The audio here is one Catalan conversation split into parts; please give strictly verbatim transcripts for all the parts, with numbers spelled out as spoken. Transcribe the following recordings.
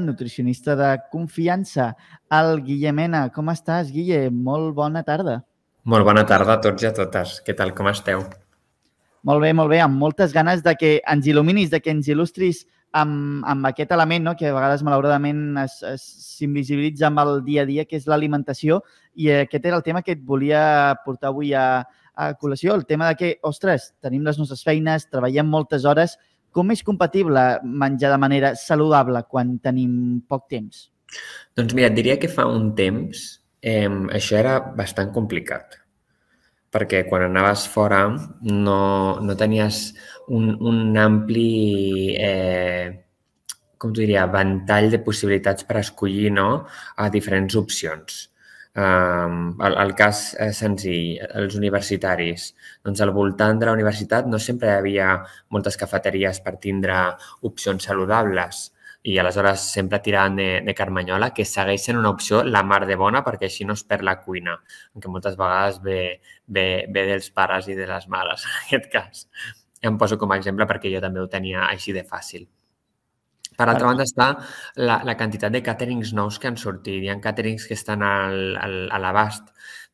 nutricionista de confiança, el Guille Mena. Com estàs, Guille? Molt bona tarda. Molt bona tarda a tots i a totes. Què tal, com esteu? Molt bé, molt bé, amb moltes ganes de que ens il·luminis, de que ens il·lustris amb, amb aquest element, no?, que a vegades malauradament s'invisibilitza amb el dia a dia, que és l'alimentació, i aquest era el tema que et volia portar avui a, a col·lació, el tema de que, ostres, tenim les nostres feines, treballem moltes hores, com és compatible menjar de manera saludable quan tenim poc temps? Doncs mira, et diria que fa un temps eh, això era bastant complicat, perquè quan anaves fora no, no tenies un, un ampli, eh, com t'ho diria, ventall de possibilitats per escollir, no?, a diferents opcions. Um, el, el cas eh, senzill, els universitaris. Doncs al voltant de la universitat no sempre hi havia moltes cafeteries per tindre opcions saludables i aleshores sempre tiraven de, de carmanyola, que segueix sent una opció la mar de bona perquè així no es perd la cuina, que moltes vegades ve, ve, ve dels pares i de les mares, en aquest cas. Em poso com a exemple perquè jo també ho tenia així de fàcil. Per altra banda està la, la quantitat de càterings nous que han sortit. Hi ha càterings que estan al, al, a l'abast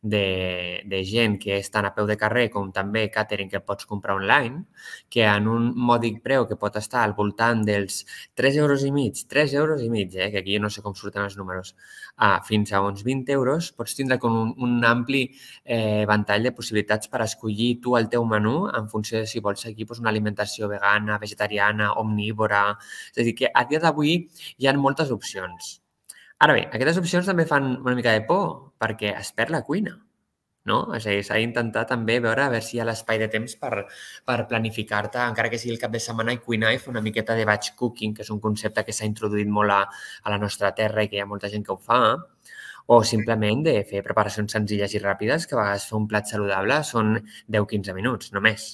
de, de gent que estan a peu de carrer, com també càtering que pots comprar online, que en un mòdic preu que pot estar al voltant dels tres euros i mig, tres euros i mig, eh, que aquí no sé com surten els números, ah, fins a uns vint euros, pots tindre com un, un ampli eh, ventall de possibilitats per escollir tu el teu menú en funció de si vols seguir doncs, una alimentació vegana, vegetariana, omnívora. És a dir, que a dia d'avui hi ha moltes opcions. Ara bé, aquestes opcions també fan una mica de por perquè es perd la cuina, no? És a dir, s'ha d'intentar també veure a veure si hi ha l'espai de temps per, per planificar-te, encara que sigui el cap de setmana, i cuinar i fer una miqueta de batch cooking, que és un concepte que s'ha introduït molt a, a la nostra terra i que hi ha molta gent que ho fa, o simplement de fer preparacions senzilles i ràpides, que a vegades fer un plat saludable són deu a quinze minuts, només.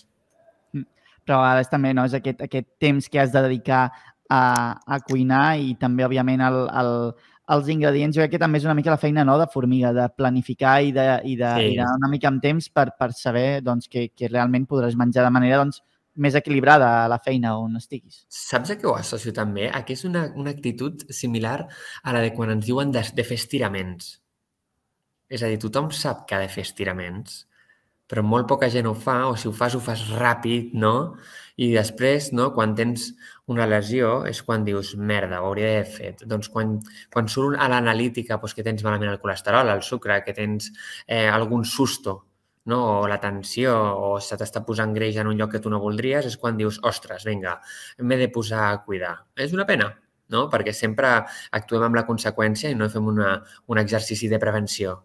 Però a vegades també, no?, és aquest, aquest temps que has de dedicar a, a cuinar i també, òbviament, el, el, els ingredients. Jo crec que també és una mica la feina, no?, de formiga, de planificar i de, i de, sí. i de una mica amb temps per, per saber doncs, que, que realment podràs menjar de manera doncs, més equilibrada a la feina on estiguis. Saps a què ho associo també? A que és una, una actitud similar a la de quan ens diuen de, de fer estiraments. És a dir, tothom sap que ha de fer estiraments, però molt poca gent ho fa, o si ho fas, ho fas ràpid, no? I després, no, quan tens una lesió, és quan dius, merda, ho hauria d'haver fet. Doncs quan, quan surt a l'analítica doncs, que tens malament el colesterol, el sucre, que tens eh, algun susto, no? O la tensió, o se t'està posant greix en un lloc que tu no voldries, és quan dius, ostres, vinga, m'he de posar a cuidar. És una pena, no? Perquè sempre actuem amb la conseqüència i no fem una, un exercici de prevenció.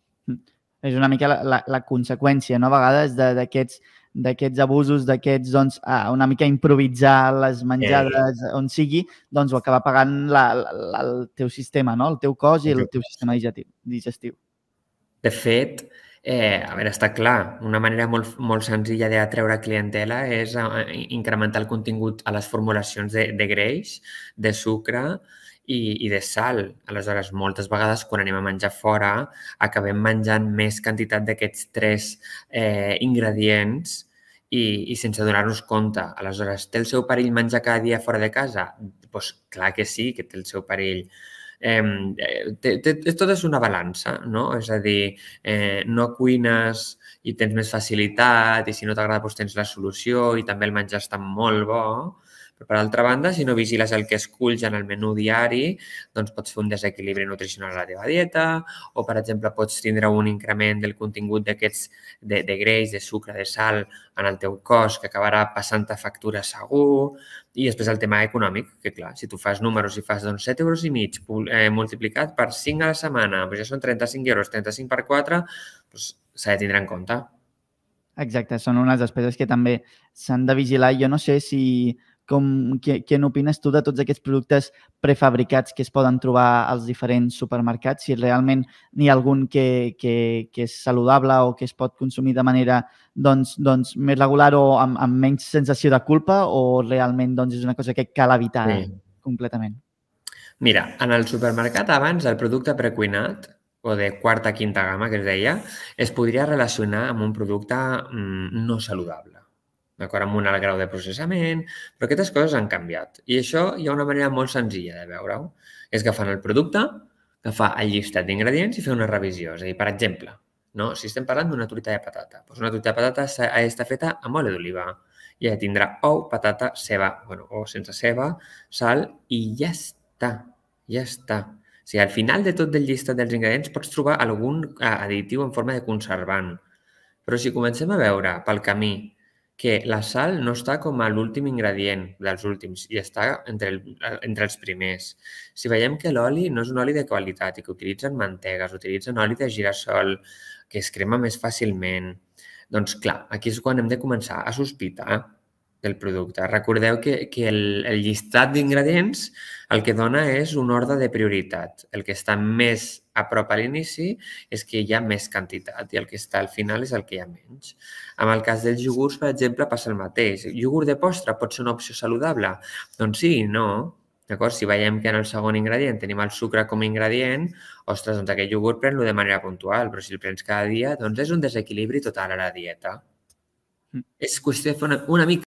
És una mica la, la, la conseqüència, no?, a vegades d'aquests d'aquests abusos, d'aquests, doncs, ah, una mica improvisar les menjades on sigui, doncs ho acaba pagant la, la, el teu sistema, no?, el teu cos i el teu sistema digestiu. De fet, eh, a veure, està clar, una manera molt, molt senzilla d'atreure clientela és incrementar el contingut a les formulacions de, de greix, de sucre i, i de sal. Aleshores, moltes vegades, quan anem a menjar fora, acabem menjant més quantitat d'aquests tres eh, ingredients i, i sense donar-nos compte. Aleshores, té el seu perill menjar cada dia fora de casa? Doncs clar que sí, que té el seu perill. Eh, té, té, tot és una balança, no? És a dir, eh, no cuines i tens més facilitat i si no t'agrada doncs tens la solució i també el menjar està molt bo. Però, per altra banda, si no vigiles el que esculls en el menú diari, doncs pots fer un desequilibri nutricional a la teva dieta o, per exemple, pots tindre un increment del contingut d'aquests de, de greix, de sucre, de sal en el teu cos que acabarà passant-te factura segur. I després el tema econòmic, que clar, si tu fas números i fas doncs, set euros i mig eh, multiplicat per cinc a la setmana, doncs ja són trenta-cinc euros, trenta-cinc per quatre, doncs s'ha de tindre en compte. Exacte, són unes despeses que també s'han de vigilar. Jo no sé si... Com, què, què n'opines tu de tots aquests productes prefabricats que es poden trobar als diferents supermercats? Si realment n'hi ha algun que, que, que és saludable o que es pot consumir de manera doncs, doncs, més regular o amb, amb menys sensació de culpa o realment doncs, és una cosa que cal evitar sí. completament? Mira, en el supermercat abans el producte precuinat o de quarta, quinta gamma, que es deia, es podria relacionar amb un producte mm, no saludable. d'acord amb un alt grau de processament, però aquestes coses han canviat. I això hi ha una manera molt senzilla de veure-ho. És agafant el producte, agafar el llistat d'ingredients i fer una revisió. És a dir, per exemple, no? Si estem parlant d'una truita de patata, doncs una truita de patata ha d'estar feta amb oli d'oliva. I ja tindrà ou, patata, ceba, bueno, o sense ceba, sal, i ja està, ja està. O sigui, al final de tot del llistat dels ingredients pots trobar algun additiu en forma de conservant. Però si comencem a veure pel camí que la sal no està com a l'últim ingredient dels últims i està entre, el, entre els primers. Si veiem que l'oli no és un oli de qualitat i que utilitzen mantegues, utilitzen oli de girassol, que es crema més fàcilment, doncs clar, aquí és quan hem de començar a sospitar del producte. Recordeu que, que el, el llistat d'ingredients el que dona és un ordre de prioritat. El que està més a prop a l'inici és que hi ha més quantitat i el que està al final és el que hi ha menys. En el cas dels iogurts, per exemple, passa el mateix. Iogurt de postre pot ser una opció saludable? Doncs sí, no. D'acord? Si veiem que en el segon ingredient tenim el sucre com a ingredient, ostres, doncs aquest iogurt pren-lo de manera puntual, però si el prens cada dia, doncs és un desequilibri total a la dieta. Mm. És qüestió de fer una, una mica